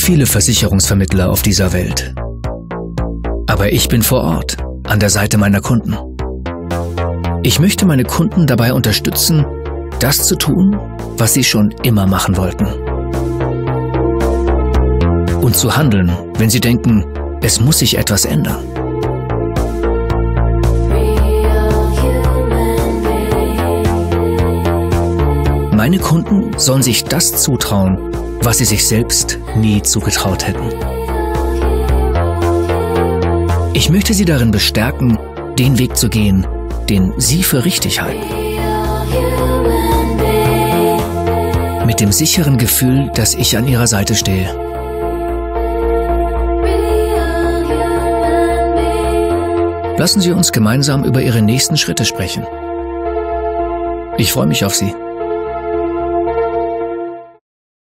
viele Versicherungsvermittler auf dieser Welt. Aber ich bin vor Ort, an der Seite meiner Kunden. Ich möchte meine Kunden dabei unterstützen, das zu tun, was sie schon immer machen wollten. Und zu handeln, wenn sie denken, es muss sich etwas ändern. Meine Kunden sollen sich das zutrauen, was sie sich selbst nie zugetraut hätten. Ich möchte sie darin bestärken, den Weg zu gehen, den sie für richtig halten. Mit dem sicheren Gefühl, dass ich an ihrer Seite stehe. Lassen Sie uns gemeinsam über Ihre nächsten Schritte sprechen. Ich freue mich auf Sie.